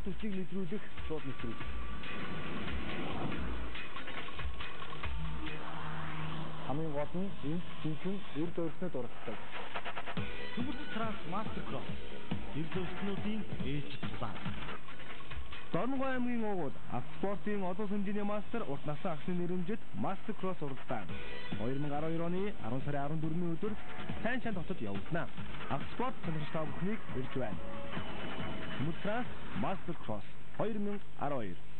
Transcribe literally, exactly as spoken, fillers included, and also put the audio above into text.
спорт хүчийг нэвтрүүлэх шууд нэвтрүүлэг. Хамгийн гол нь энд жинхэнэ эрд ойрсны дурддаг. Төмөр Транс Мастер Кросс. Эрд ойрснуудын ээлж тулаан. Дорногов аймгийн уугуул автоспортын олон хэмжээний мастер урт насны агшны нэрэмжит Мастер Кросс уралдаан two thousand twelve оны ten сарын fourth-ны өдөр сайн шан дотод явагдана. Автоспорт сонирхолтой та бүхнийг ирж байна. Төмөр Транс Мастер Кросс two thousand twelve